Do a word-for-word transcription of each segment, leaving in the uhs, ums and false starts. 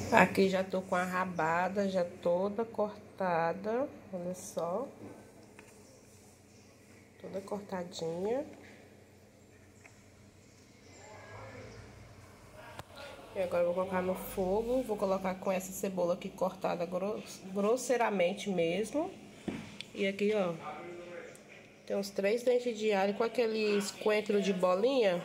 Aqui já tô com a rabada já toda cortada, olha só. Toda cortadinha. E agora eu vou colocar no fogo, vou colocar com essa cebola aqui cortada grosseiramente mesmo. E aqui, ó, tem uns três dentes de alho com aqueles coentro de bolinha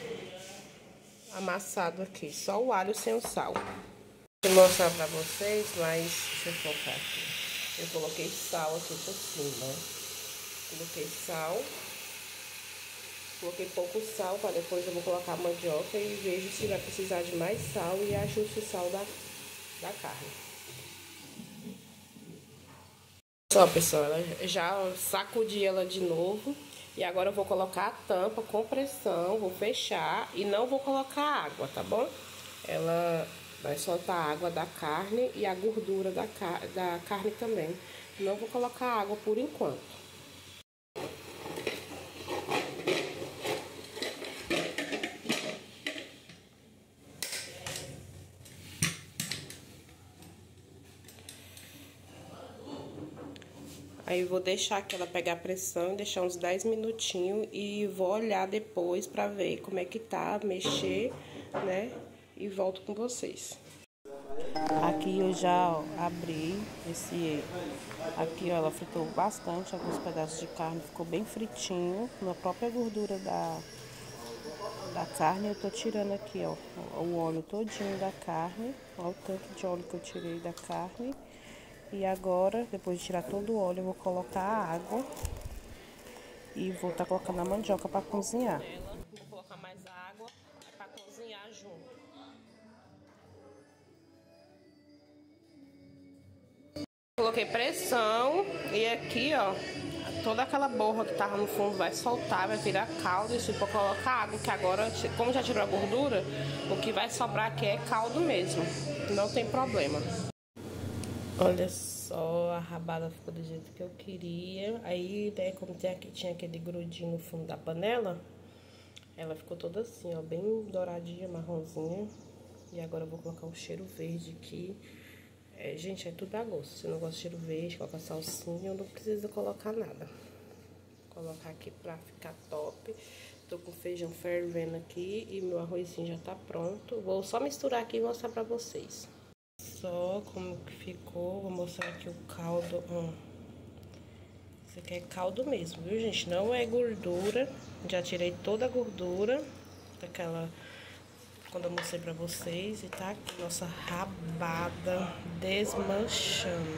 amassado aqui, só o alho sem o sal. Vou mostrar pra vocês, mas deixa eu focar aqui. Eu coloquei sal aqui por cima. Coloquei sal. Coloquei pouco sal, para depois eu vou colocar a mandioca e vejo se vai precisar de mais sal e ajuste o sal da, da carne. Só, pessoal, ela já sacudi ela de novo. E agora eu vou colocar a tampa com pressão, vou fechar e não vou colocar água, tá bom? Ela vai soltar a água da carne e a gordura da, car da carne também. Não vou colocar água por enquanto. Aí eu vou deixar aqui ela pegar pressão, deixar uns dez minutinhos e vou olhar depois pra ver como é que tá, mexer, né? E volto com vocês. Aqui eu já ó, abri esse... Aqui ó, ela fritou bastante, alguns pedaços de carne, ficou bem fritinho. Na própria gordura da, da carne eu tô tirando aqui ó, o óleo todinho da carne. Olha o tanto de óleo que eu tirei da carne. E agora, depois de tirar todo o óleo, eu vou colocar a água e vou estar tá colocando a mandioca para cozinhar. Vou colocar mais água para cozinhar junto. Coloquei pressão e aqui, ó, toda aquela borra que tava no fundo vai soltar, vai virar caldo. E se for colocar água, que agora, como já tirou a gordura, o que vai sobrar aqui é caldo mesmo. Não tem problema. Olha só, a rabada ficou do jeito que eu queria. Aí, né, como tem aqui, tinha aquele grudinho no fundo da panela, ela ficou toda assim, ó, bem douradinha, marronzinha. E agora eu vou colocar o cheiro verde aqui. É, gente, é tudo a gosto. Se não gosta de cheiro verde, coloca salsinha, não precisa colocar nada. Vou colocar aqui pra ficar top. Tô com feijão fervendo aqui e meu arrozinho já tá pronto. Vou só misturar aqui e mostrar pra vocês. Só como que ficou, vou mostrar aqui o caldo. Hum. Isso aqui é caldo mesmo, viu, gente? Não é gordura. Já tirei toda a gordura daquela, quando eu mostrei pra vocês. E tá aqui nossa rabada desmanchando.